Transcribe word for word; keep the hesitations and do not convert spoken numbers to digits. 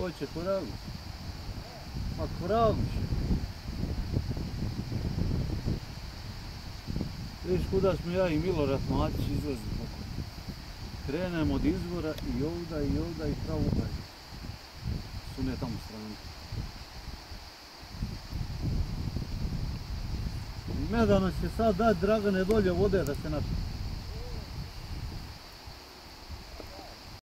Hoće Koraguš. A Koraguš. Vidiš kuda smo ja i Milorad Matić izlazili. Krenem od izvora i ovda i ovda i pravo upaj. Su ne tamo strane. Medano će sad dati Dragane dolje vode da se napije.